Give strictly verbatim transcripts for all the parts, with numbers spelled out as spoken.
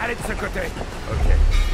Allez de ce côté. Ok.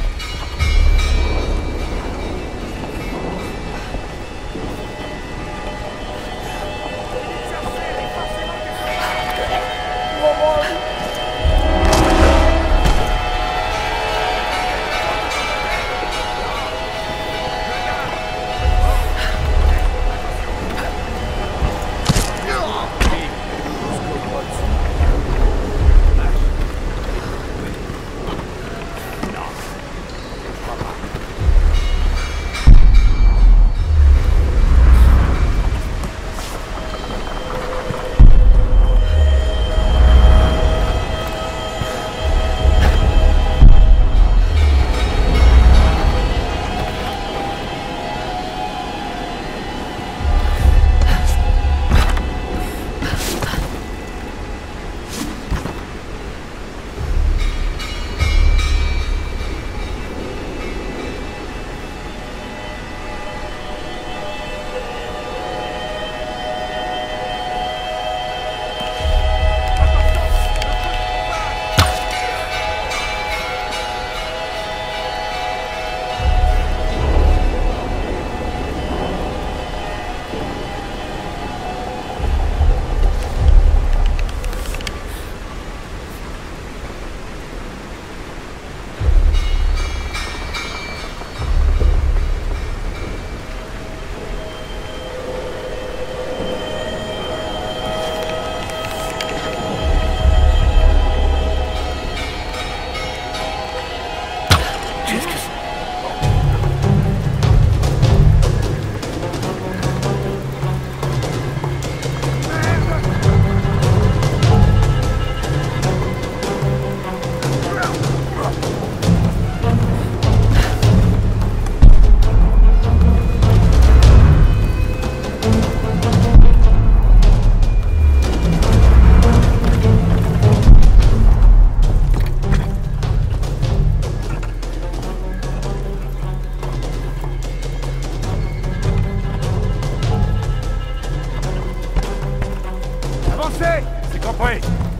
C'est compris.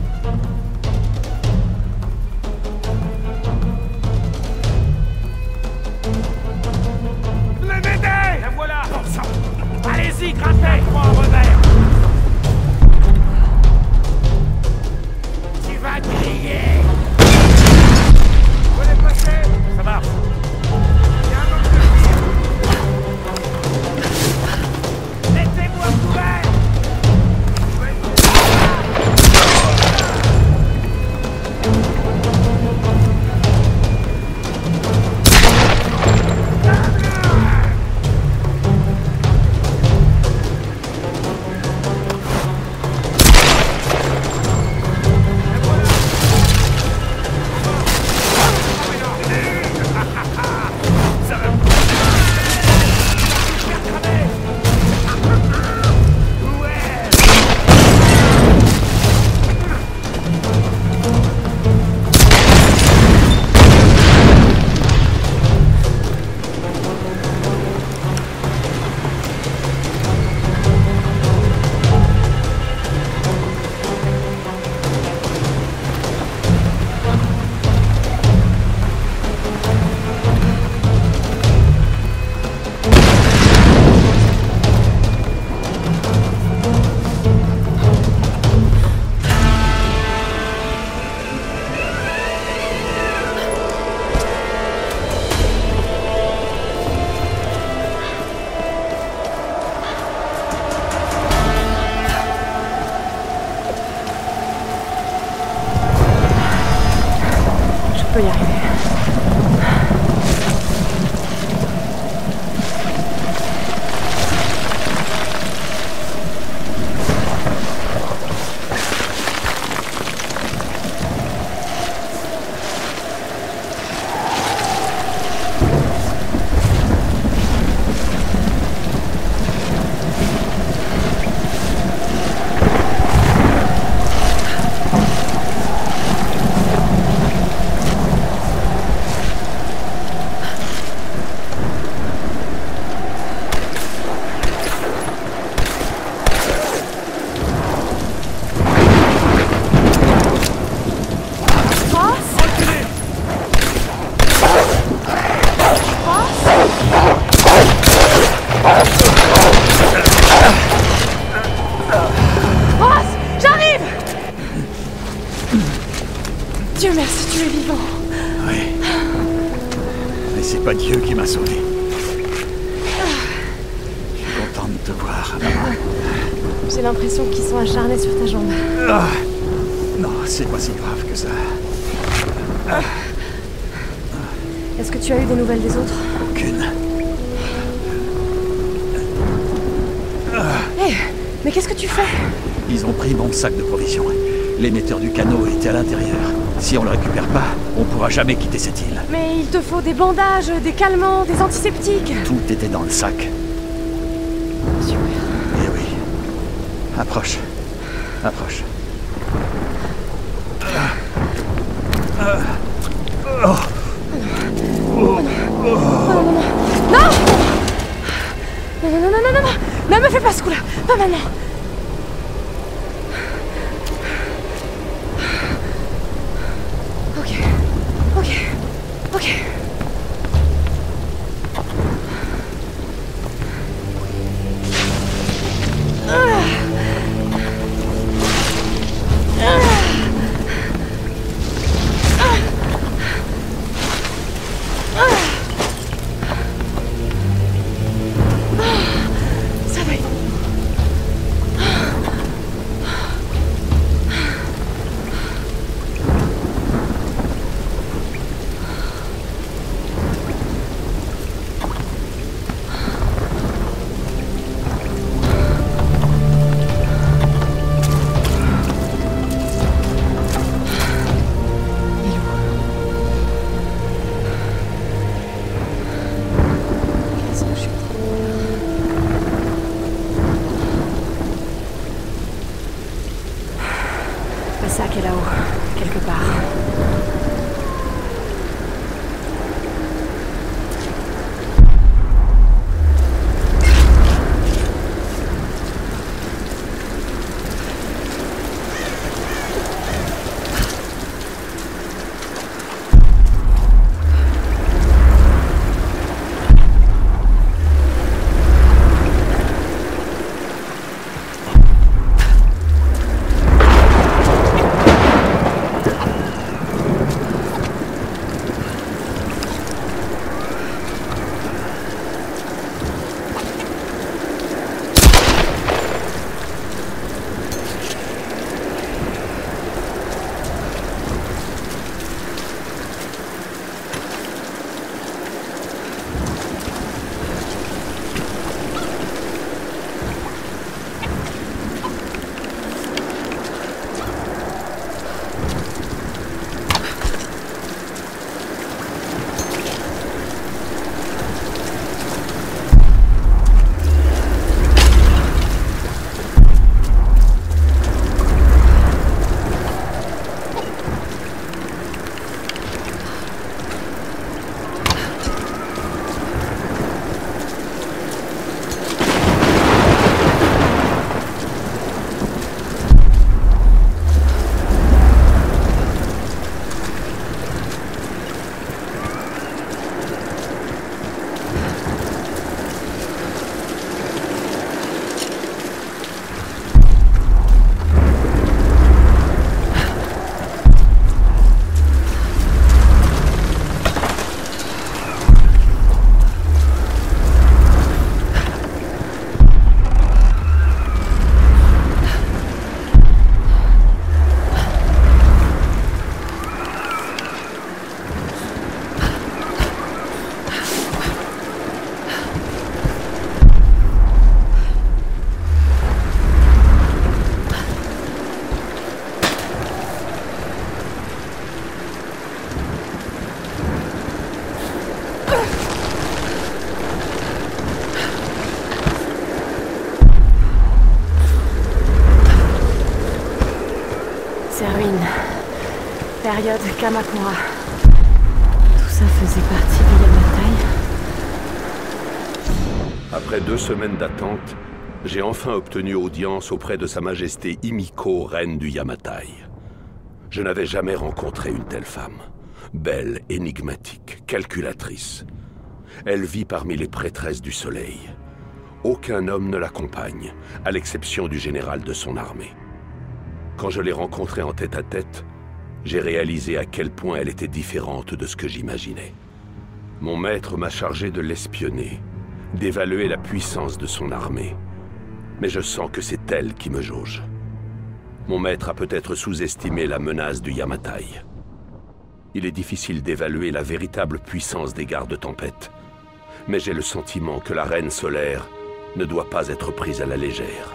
Le m'aider. La voilà. Bon sang. Allez-y, grimpez. Prends un revers. Tu vas crier. Vous voulez passer? Ça marche. Il y a un autre de tir. Mettez-moi couvert. Dieu merci, tu es vivant. Oui. Mais c'est pas Dieu qui m'a sauvé. Je suis content de te voir. J'ai l'impression qu'ils sont acharnés sur ta jambe. Ah. Non, c'est pas si grave que ça. Ah. Est-ce que tu as eu des nouvelles des autres? Aucune. Hé, hey, mais qu'est-ce que tu fais? Ils ont pris mon sac de provisions. L'émetteur du canot était à l'intérieur. Si on le récupère pas, on pourra jamais quitter cette île. Mais il te faut des bandages, des calmants, des antiseptiques. Tout était dans le sac. Super. Eh oui. Approche. Approche. Ah. Ah. Oh. Oh non. Non. Non, non, non, non, non, non, non, ne me fais pas ce coup-là. Pas maintenant. Ok. Ok. Ok. Le sac est là-haut, quelque part. Période Kamakura. Tout ça faisait partie du Yamatai. Après deux semaines d'attente, j'ai enfin obtenu audience auprès de Sa Majesté Himiko, reine du Yamatai. Je n'avais jamais rencontré une telle femme. Belle, énigmatique, calculatrice. Elle vit parmi les prêtresses du soleil. Aucun homme ne l'accompagne, à l'exception du général de son armée. Quand je l'ai rencontrée en tête-à-tête, j'ai réalisé à quel point elle était différente de ce que j'imaginais. Mon maître m'a chargé de l'espionner, d'évaluer la puissance de son armée. Mais je sens que c'est elle qui me jauge. Mon maître a peut-être sous-estimé la menace du Yamatai. Il est difficile d'évaluer la véritable puissance des gardes-tempête. Mais j'ai le sentiment que la Reine solaire ne doit pas être prise à la légère.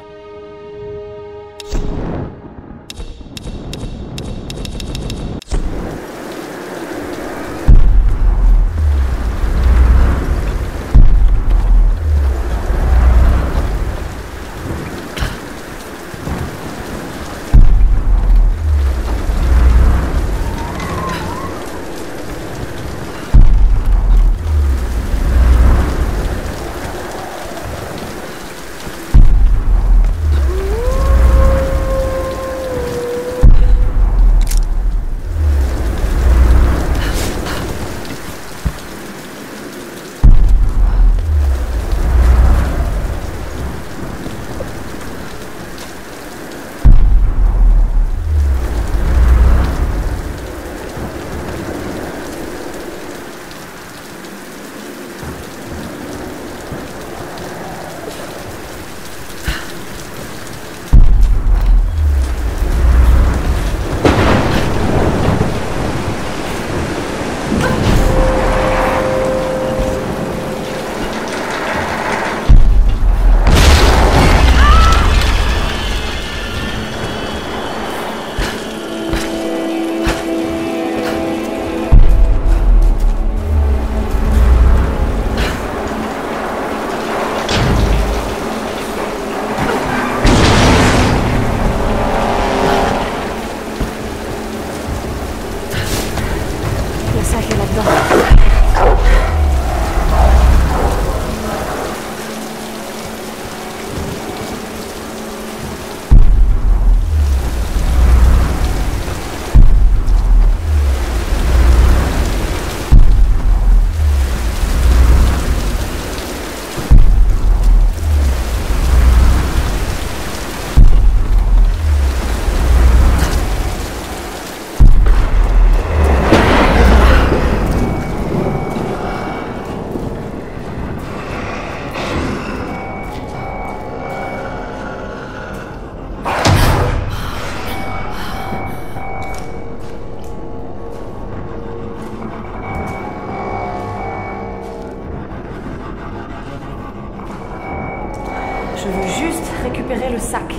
Je veux juste récupérer le sac.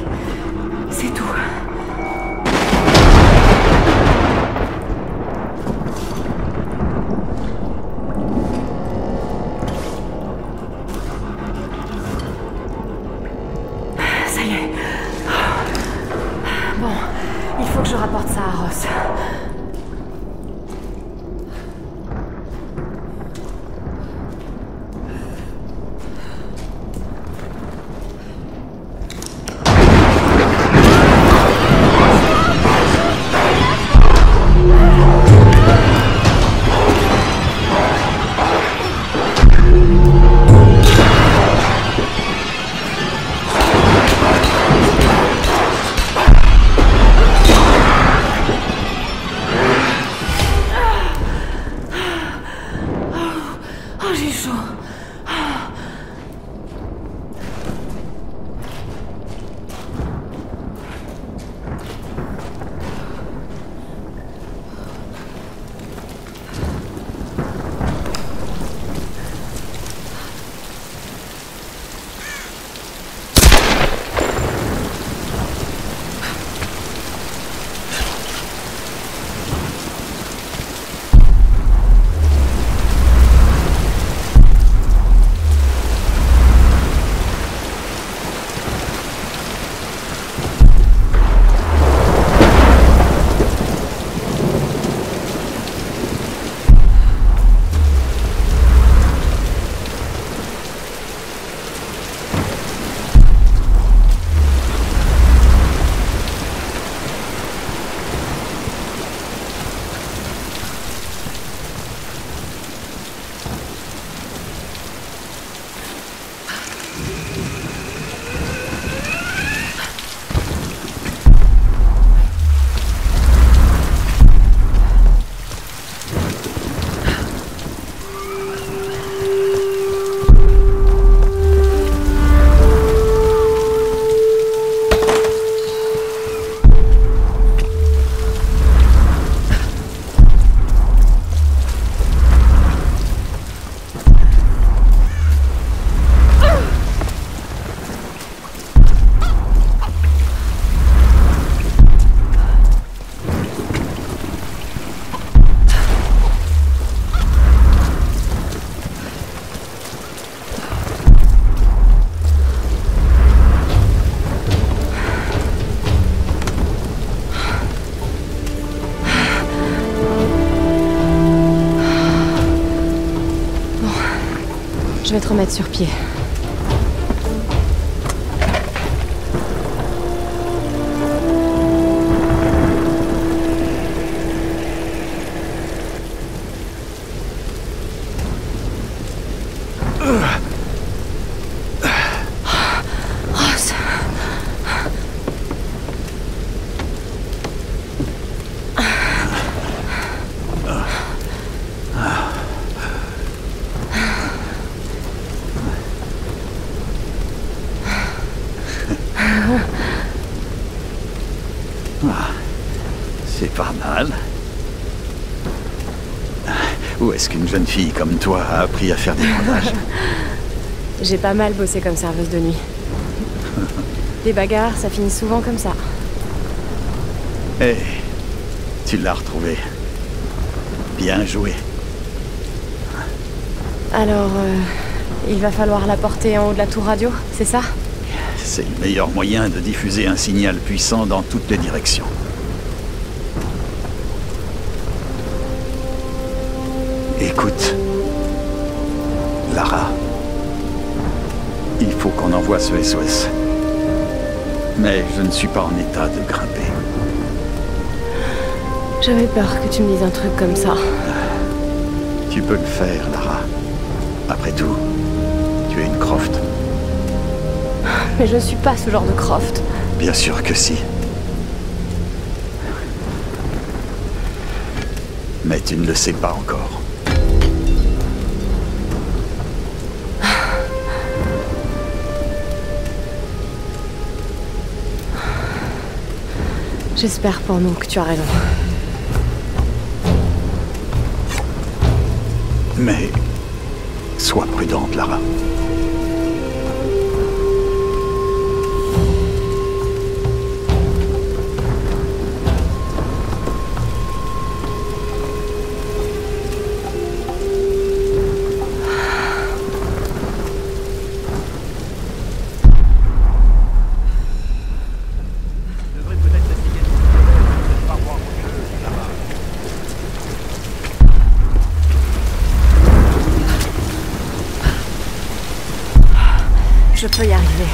C'est tout. Ça y est. Bon, il faut que je rapporte ça à Ross. je vais te remettre sur pied. C'est pas mal. Où est-ce qu'une jeune fille comme toi a appris à faire des bandages? J'ai pas mal bossé comme serveuse de nuit. Les bagarres, ça finit souvent comme ça. Hé, tu l'as retrouvé. Bien joué. Alors, euh, il va falloir la porter en haut de la tour radio, c'est ça? C'est le meilleur moyen de diffuser un signal puissant dans toutes les directions. Écoute, Lara, il faut qu'on envoie ce S O S. Mais je ne suis pas en état de grimper. J'avais peur que tu me dises un truc comme ça. Tu peux le faire, Lara. Après tout, tu es une Croft. Mais je suis pas ce genre de Croft. Bien sûr que si. Mais tu ne le sais pas encore. J'espère pour nous que tu as raison. Mais sois prudente, Lara. Je peux y arriver.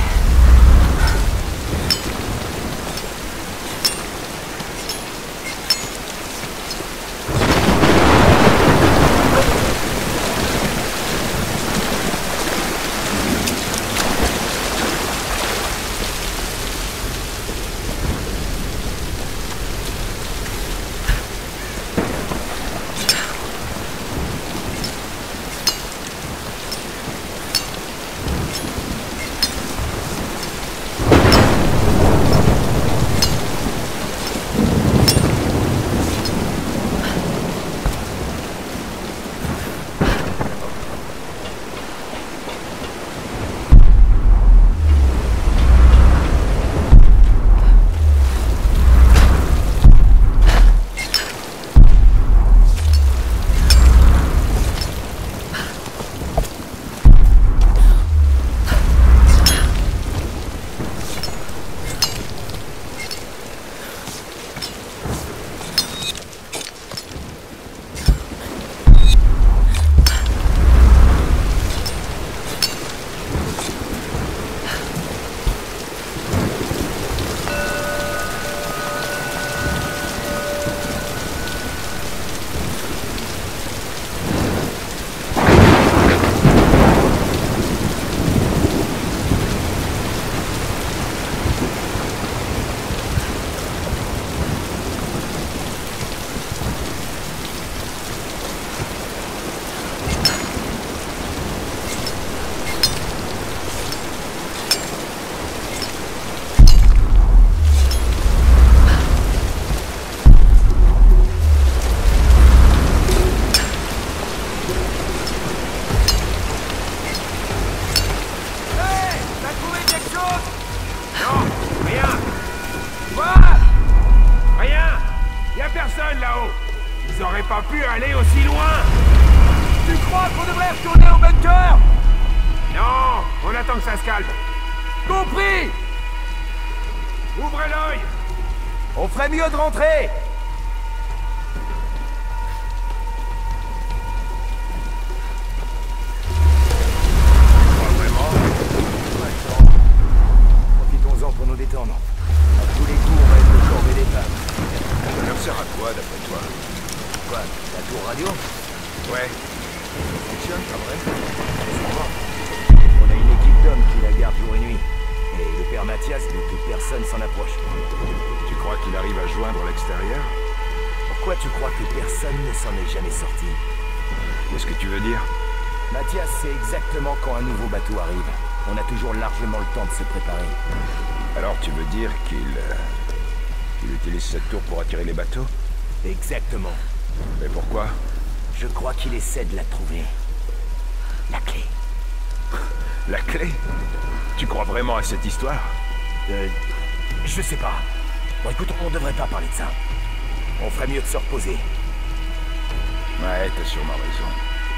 Ils auraient pas pu aller aussi loin. Tu crois qu'on devrait retourner au bunker? Non, on attend que ça se calme. Compris? Ouvrez l'œil. On ferait mieux de rentrer. quoi? La tour radio? Ouais. Ça fonctionne, pas vrai? On a une équipe d'hommes qui la garde jour et nuit. Et le père Mathias veut que personne s'en approche. Tu crois qu'il arrive à joindre l'extérieur? Pourquoi tu crois que personne ne s'en est jamais sorti? Qu'est-ce que tu veux dire? Mathias sait exactement quand un nouveau bateau arrive. On a toujours largement le temps de se préparer. Alors tu veux dire qu'il... Euh, qu'il utilise cette tour pour attirer les bateaux? Exactement. Mais pourquoi? Je crois qu'il essaie de la trouver. La clé. La clé? Tu crois vraiment à cette histoire? Euh... Je sais pas. Bon écoute, on devrait pas parler de ça. On ferait mieux de se reposer. Ouais, t'as sûrement raison.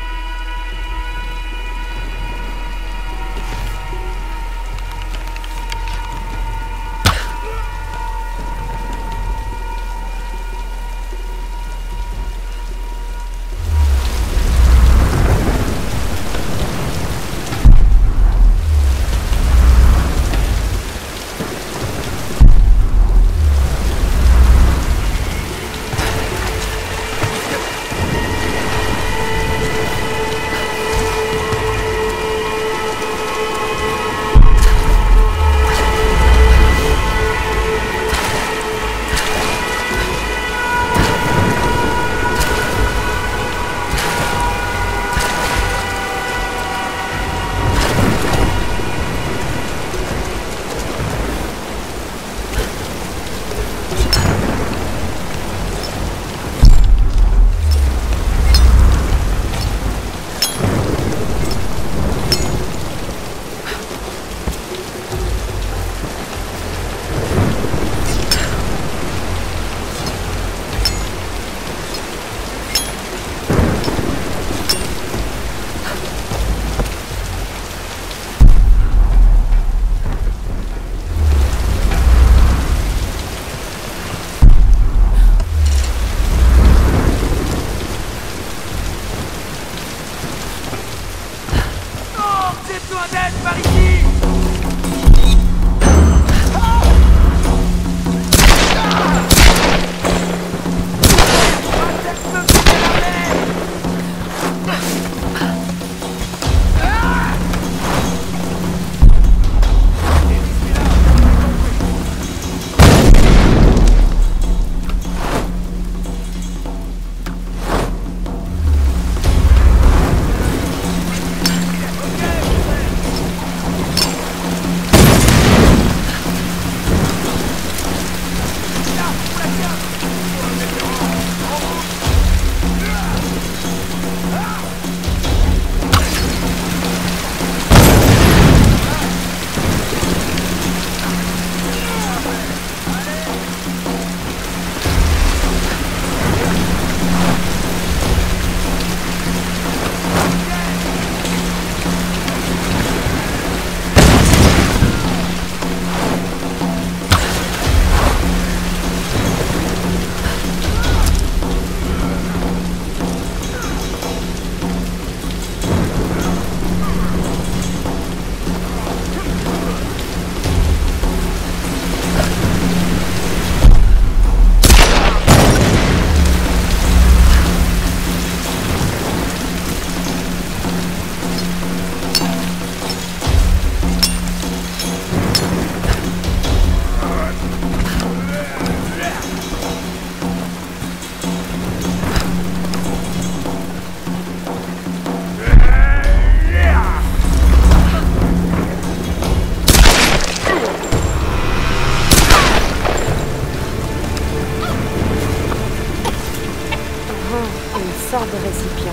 sorte de récipient.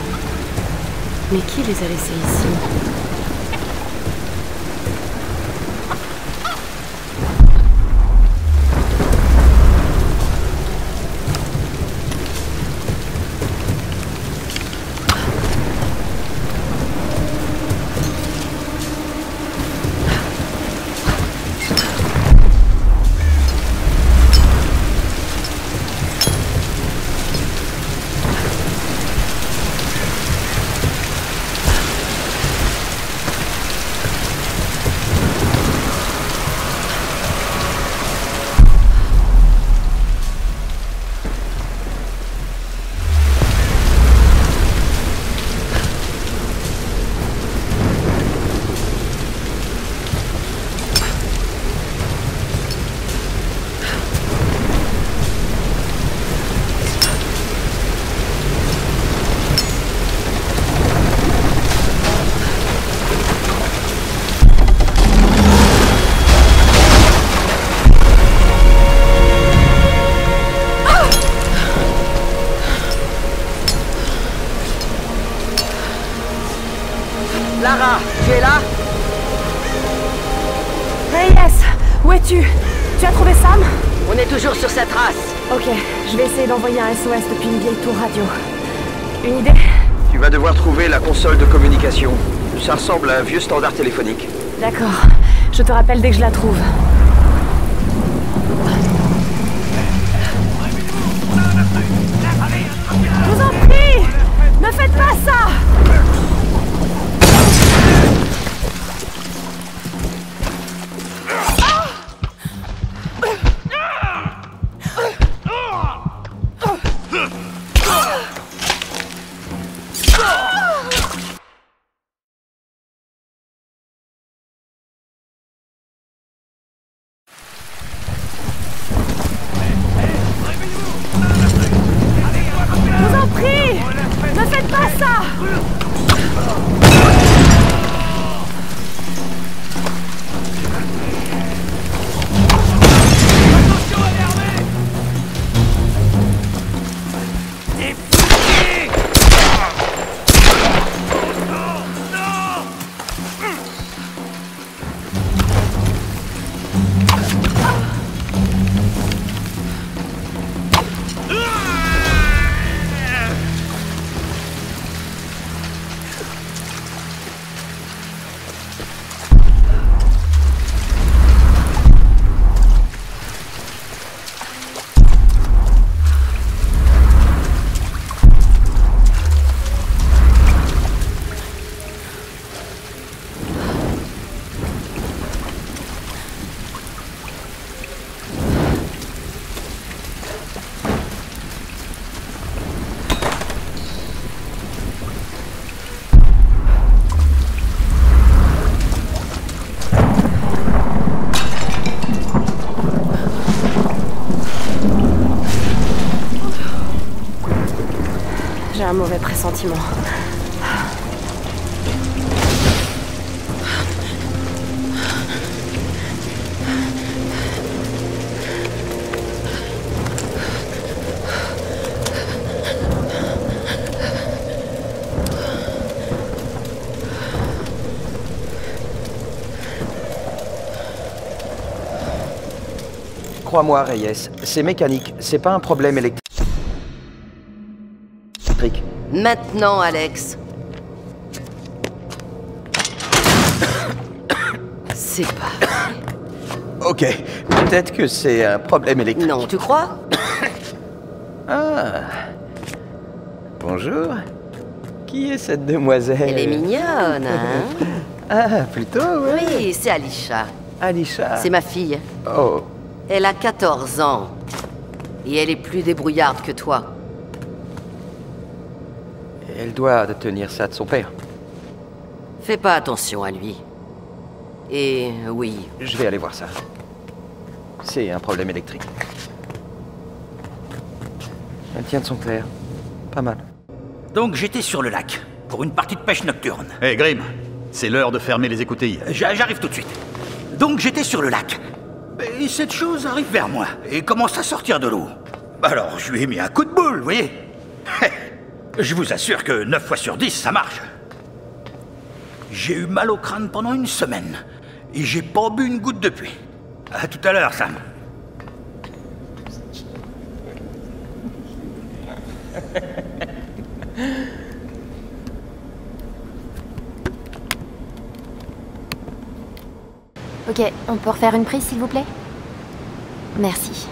Mais qui les a laissés ici ? passe. Ok, je vais essayer d'envoyer un S O S depuis une vieille tour radio. Une idée? Tu vas devoir trouver la console de communication. Ça ressemble à un vieux standard téléphonique. D'accord. Je te rappelle dès que je la trouve. Je vous en prie! Ne faites pas ça! J'ai un mauvais pressentiment. Crois-moi, Reyes, c'est mécanique, c'est pas un problème électrique. Maintenant, Alex. C'est pas... Ok, peut-être que c'est un problème électrique. Non, tu crois? Ah. Bonjour. Qui est cette demoiselle? Elle est mignonne, hein? Ah, plutôt, oui. Oui, c'est Alisha. Alisha. C'est ma fille. Oh. Elle a quatorze ans. Et elle est plus débrouillarde que toi. Elle doit tenir ça de son père. Fais pas attention à lui. Et oui. Je vais aller voir ça. C'est un problème électrique. Elle tient de son père. Pas mal. Donc j'étais sur le lac, pour une partie de pêche nocturne. Hé hey, Grim, c'est l'heure de fermer les écoutilles. J'arrive tout de suite. Donc j'étais sur le lac. Et cette chose arrive vers moi, et commence à sortir de l'eau. Alors je lui ai mis un coup de boule, vous voyez. Je vous assure que neuf fois sur dix, ça marche. J'ai eu mal au crâne pendant une semaine. Et j'ai pas bu une goutte depuis. À tout à l'heure, Sam. Ok, on peut refaire une prise, s'il vous plaît? Merci.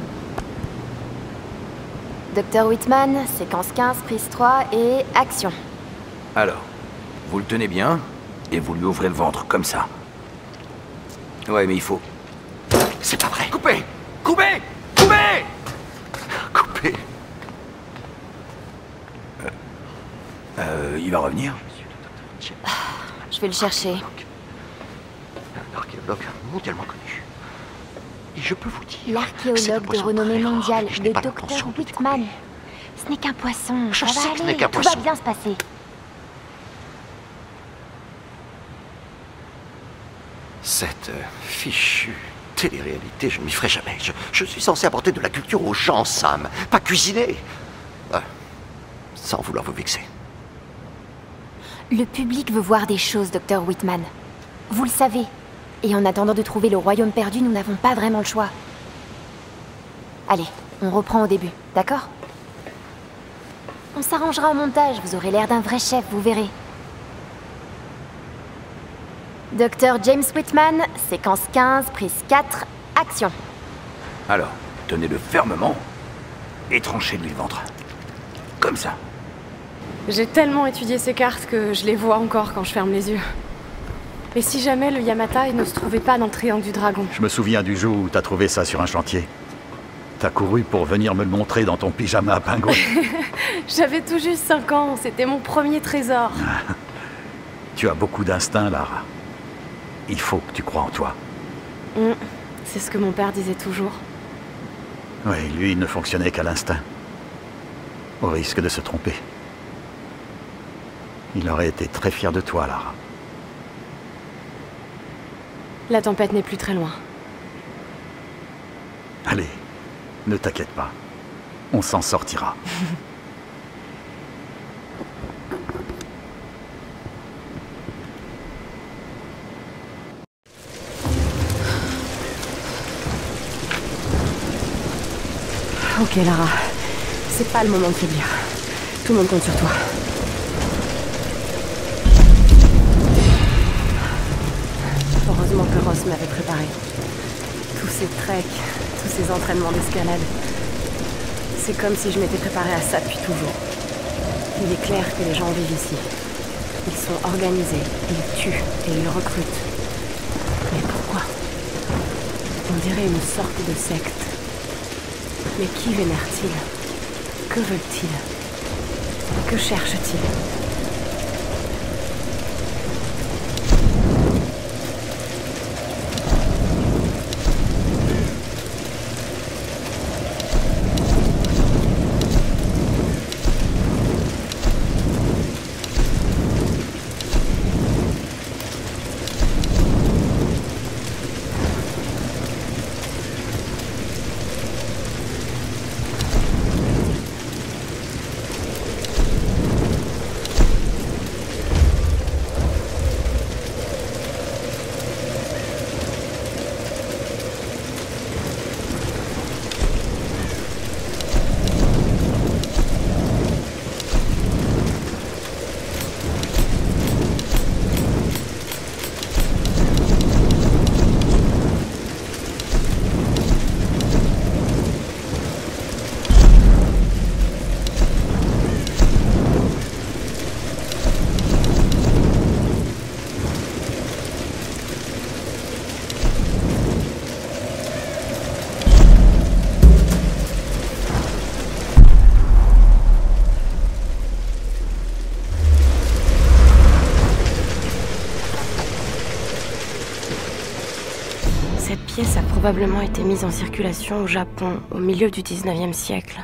Docteur Whitman, séquence quinze, prise trois et action. Alors, vous le tenez bien et vous lui ouvrez le ventre, comme ça. Ouais, mais il faut... C'est pas vrai. Coupez! Coupez! Coupez! Coupé. Euh, euh, il va revenir? Je vais le chercher. Un archéologue mondialement connu. Et je peux vous dire... L'archéologue de renommée mondiale, le docteur Whitman. Ce n'est qu'un poisson, Je ça sais va que ce aller, n'est qu'un tout poisson. va bien se passer. Cette euh, fichue télé-réalité, je ne m'y ferai jamais. Je, je suis censé apporter de la culture aux gens, Sam. Pas cuisiner. Ouais. Sans vouloir vous vexer. Le public veut voir des choses, docteur Whitman. Vous le savez. Et en attendant de trouver le royaume perdu, nous n'avons pas vraiment le choix. Allez, on reprend au début, d'accord? On s'arrangera au montage, vous aurez l'air d'un vrai chef, vous verrez. Docteur James Whitman, séquence quinze, prise quatre, action. Alors, tenez-le fermement et tranchez-lui le ventre. Comme ça. J'ai tellement étudié ces cartes que je les vois encore quand je ferme les yeux. Et si jamais le Yamatai ne se trouvait pas dans le triangle du dragon? Je me souviens du jour où t'as trouvé ça sur un chantier. T'as couru pour venir me le montrer dans ton pyjama à pingouin. J'avais tout juste cinq ans, c'était mon premier trésor. Tu as beaucoup d'instinct, Lara. Il faut que tu crois en toi. Mmh, c'est ce que mon père disait toujours. Oui, lui, il ne fonctionnait qu'à l'instinct. Au risque de se tromper. Il aurait été très fier de toi, Lara. La tempête n'est plus très loin. Allez, ne t'inquiète pas. On s'en sortira. Ok, Lara. C'est pas le moment de faiblir. Tout le monde compte sur toi. Heureusement que Ross m'avait préparé. Tous ces treks, tous ces entraînements d'escalade. C'est comme si je m'étais préparée à ça depuis toujours. Il est clair que les gens vivent ici. Ils sont organisés, ils tuent et ils recrutent. Mais pourquoi? On dirait une sorte de secte. Mais qui vénèrent-ils? Que veulent-ils? Que cherchent-ils? Cette pièce a probablement été mise en circulation au Japon au milieu du dix-neuvième siècle.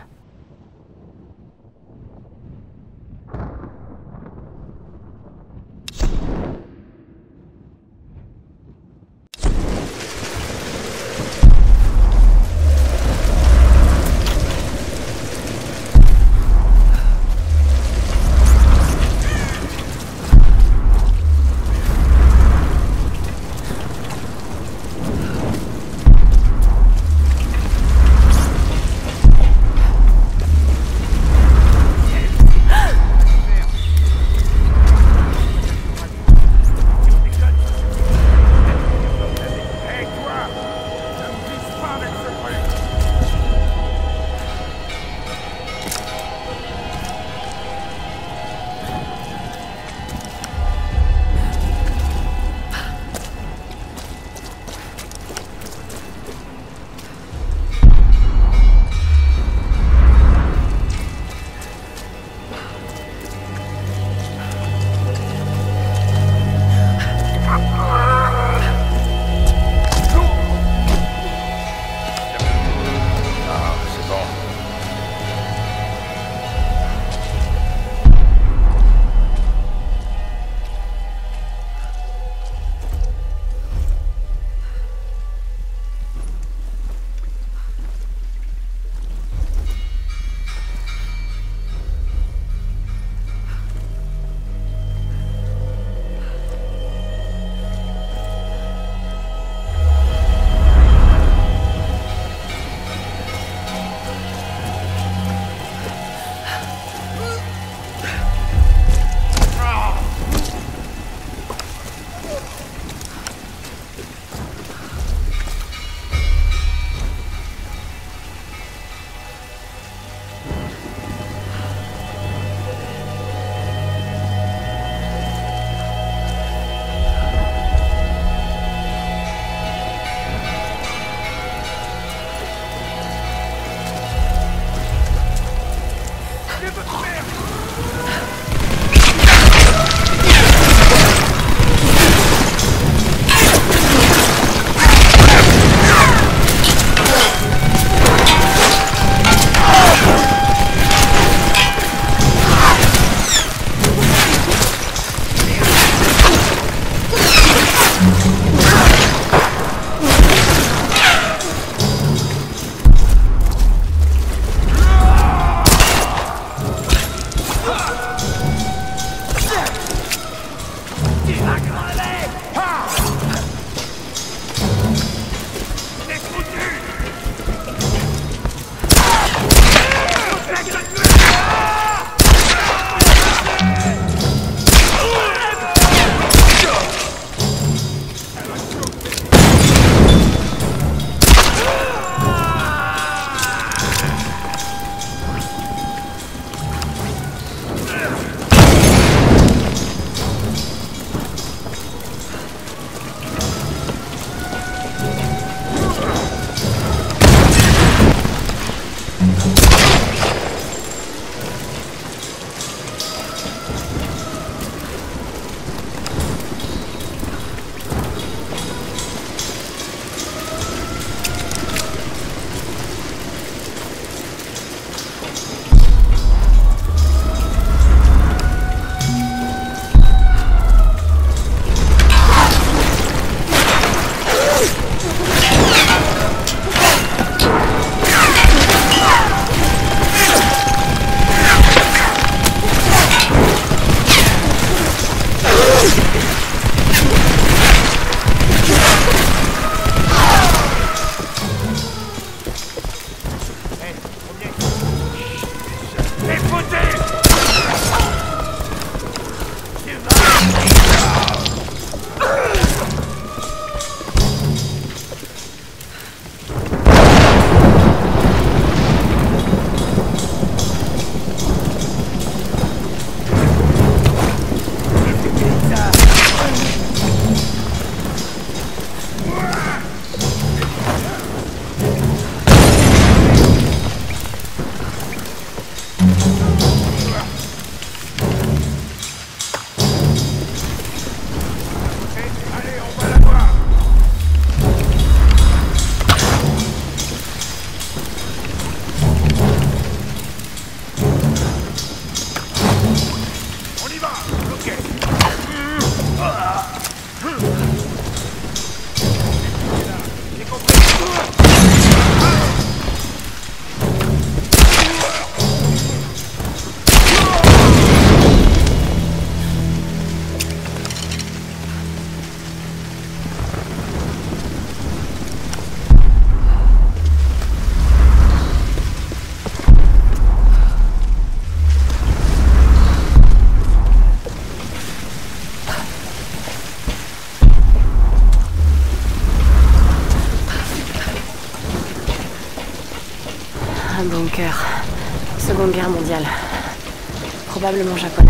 Un bunker. Seconde Guerre mondiale. Probablement japonais.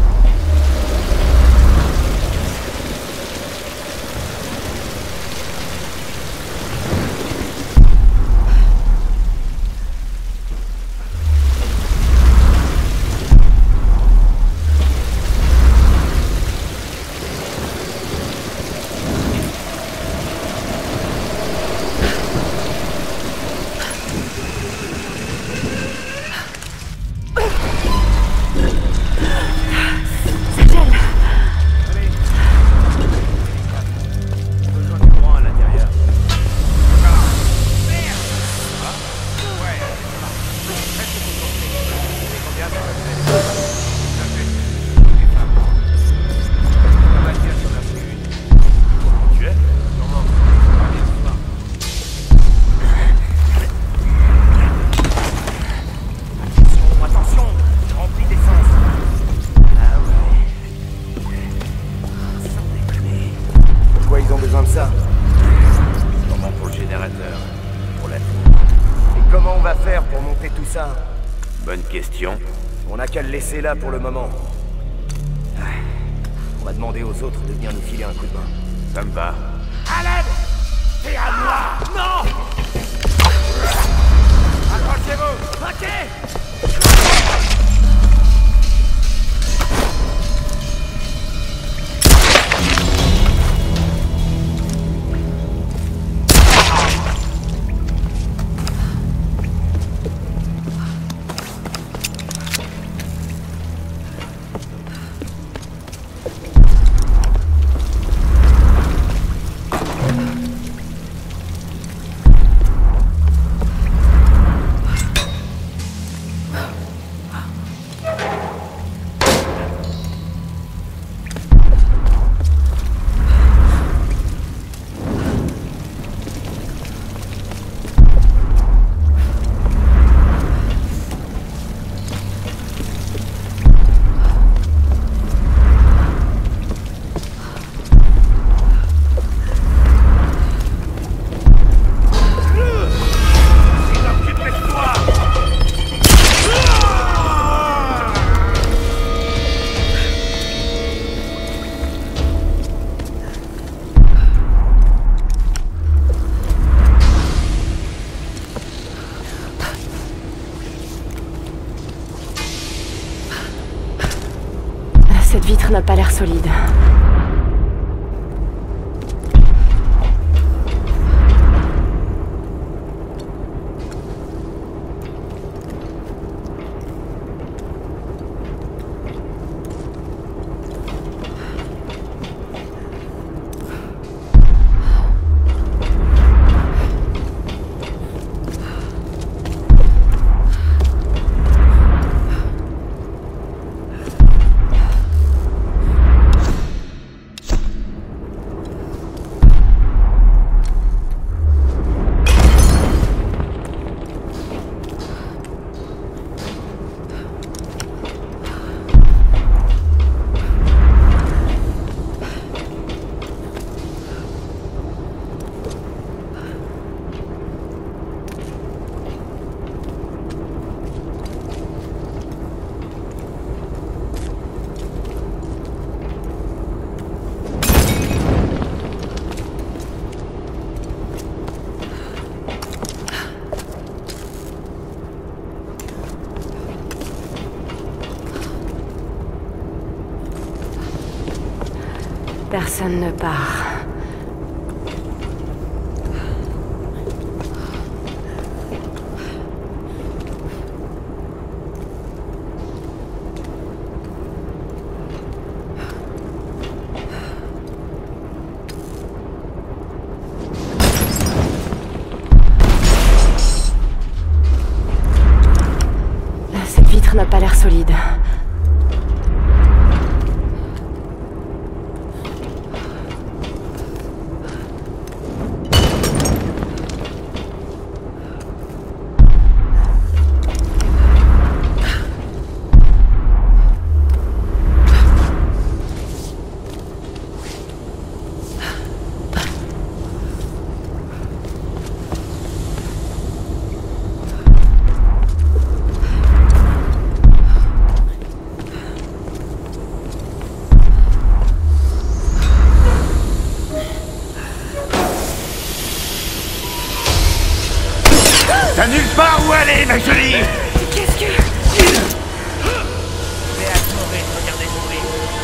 Bonne question. On n'a qu'à le laisser là pour le moment. On va demander aux autres de venir nous filer un coup de main. Ça me va. À l'aide! C'est à moi! Non! Accrochez-vous! Ok! Cette vitre n'a pas l'air solide. Personne ne part. Cette vitre n'a pas l'air solide. T'as nulle part où aller, ma jolie! Qu'est-ce que... Mais à mourir, regardez mourir.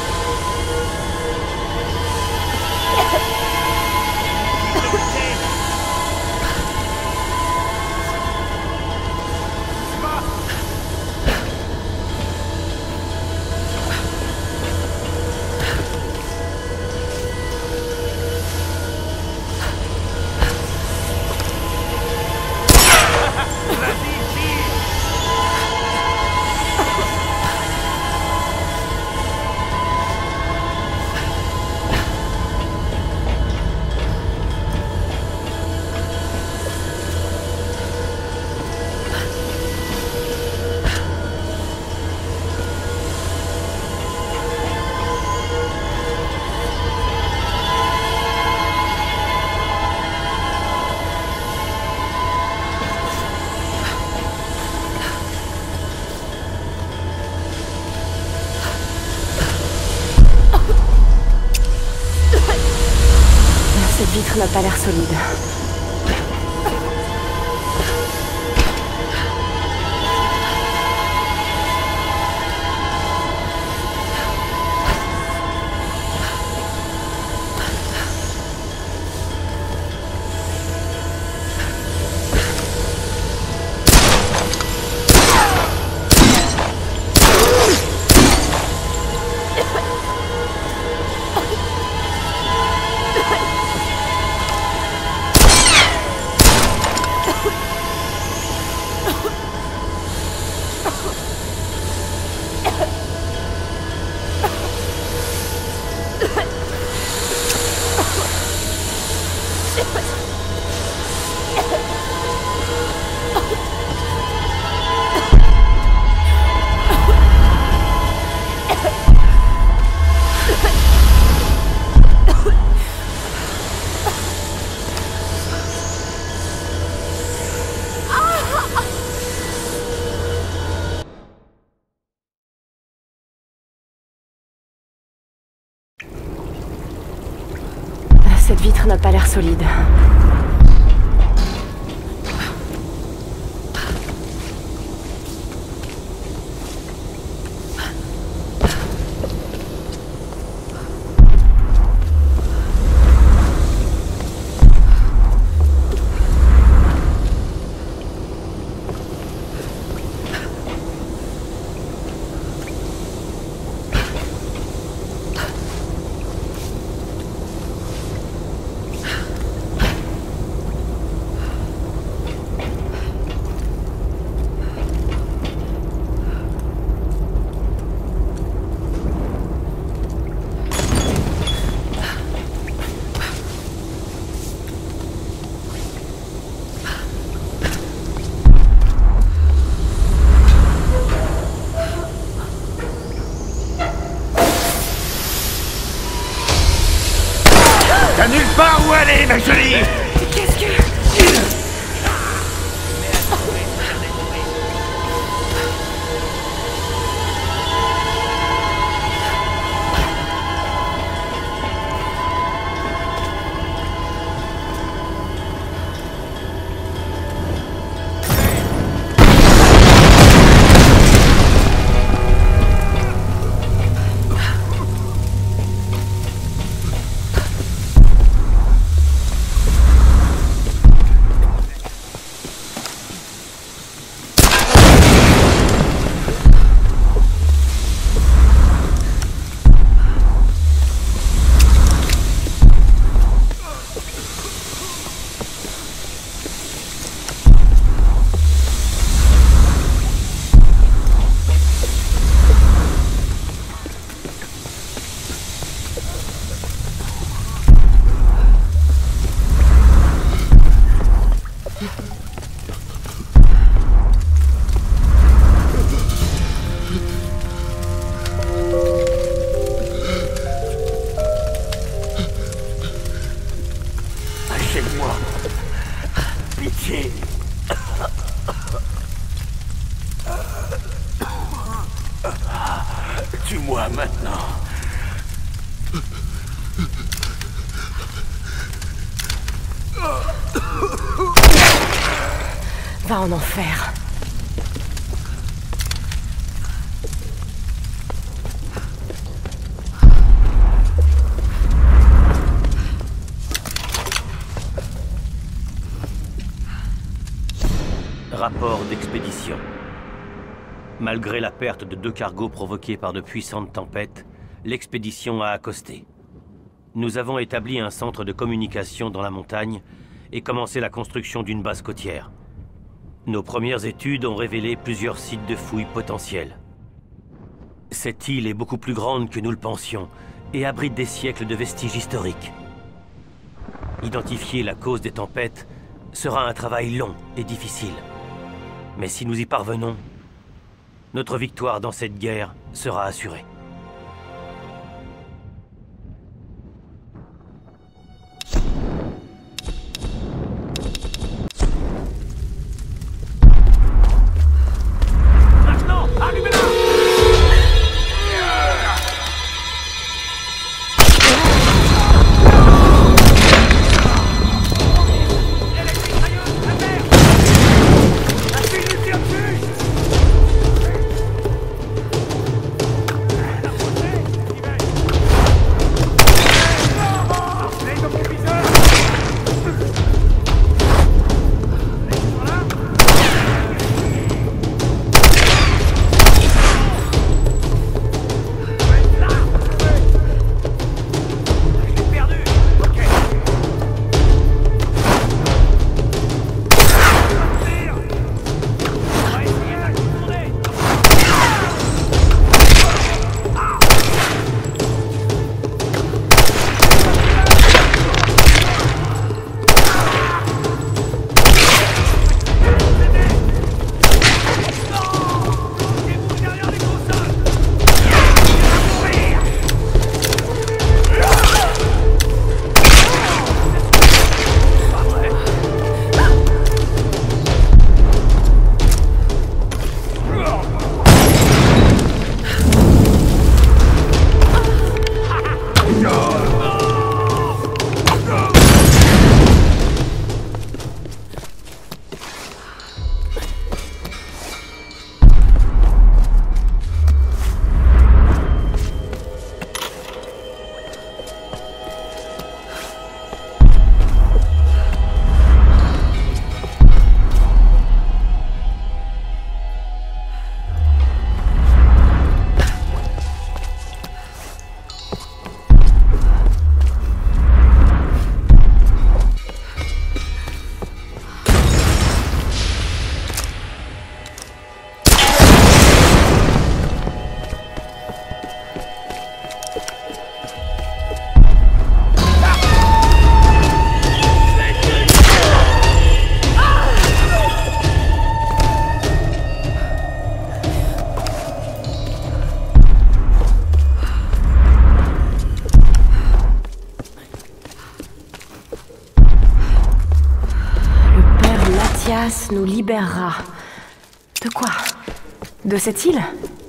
Cette vitre n'a pas l'air solide. Cette vitre n'a pas l'air solide. Tue-moi maintenant. Va en enfer. Rapport d'expédition. Malgré la perte de deux cargos provoqués par de puissantes tempêtes, l'expédition a accosté. Nous avons établi un centre de communication dans la montagne et commencé la construction d'une base côtière. Nos premières études ont révélé plusieurs sites de fouilles potentiels. Cette île est beaucoup plus grande que nous le pensions et abrite des siècles de vestiges historiques. Identifier la cause des tempêtes sera un travail long et difficile. Mais si nous y parvenons, notre victoire dans cette guerre sera assurée. Maintenant, allumez-la! Nous libérera. De quoi? De cette île?